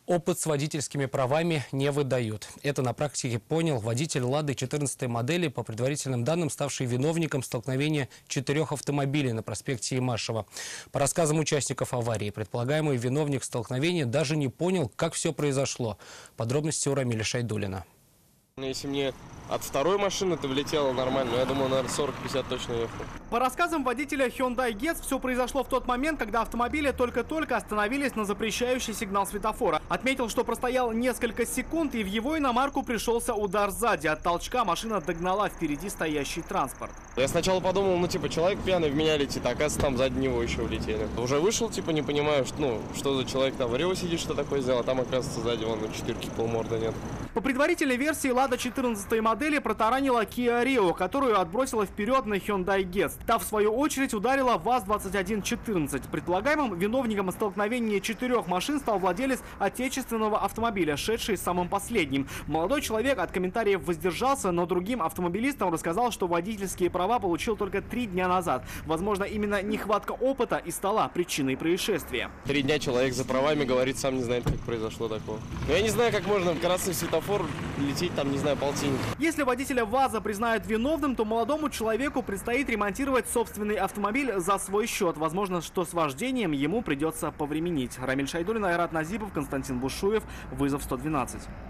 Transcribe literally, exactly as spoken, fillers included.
Опыт с водительскими правами не выдают. Это на практике понял водитель «Лады» четырнадцатой модели, по предварительным данным, ставший виновником столкновения четырех автомобилей на проспекте Имашева. По рассказам участников аварии, предполагаемый виновник столкновения даже не понял, как все произошло. Подробности у Рамиля Шайдуллина. Если мне от второй машины ты влетело нормально, я думаю, наверное, сорок-пятьдесят точно ехал. По рассказам водителя Hyundai Getz, все произошло в тот момент, когда автомобили только-только остановились на запрещающий сигнал светофора. Отметил, что простоял несколько секунд, и в его иномарку пришелся удар сзади. От толчка машина догнала впереди стоящий транспорт. Я сначала подумал, ну типа человек пьяный в меня летит, а оказывается там сзади него еще влетели. Уже вышел, типа не понимаю, что, ну, что за человек там в Рио сидит, что такое сделал, а там оказывается сзади вон на четырки полморда нет. По предварительной версии, «Лада» четырнадцатой модели протаранила Kia Rio, которую отбросила вперед на Hyundai Getz. Та, в свою очередь, ударила ВАЗ двадцать один четырнадцать. Предполагаемым виновником столкновения четырех машин стал владелец отечественного автомобиля, шедший самым последним. Молодой человек от комментариев воздержался, но другим автомобилистам рассказал, что водительские права получил только три дня назад. Возможно, именно нехватка опыта и стала причиной происшествия. Три дня человек за правами говорит, сам не знает, как произошло такое. Но я не знаю, как можно в красный светофор лететь, там, не знаю, полтинник. Если водителя ВАЗа признают виновным, то молодому человеку предстоит ремонтировать собственный автомобиль за свой счет. Возможно, что с вождением ему придется повременить. Рамиль Шайдуллин, Айрат Назипов, Константин Бушуев. Вызов сто двенадцать.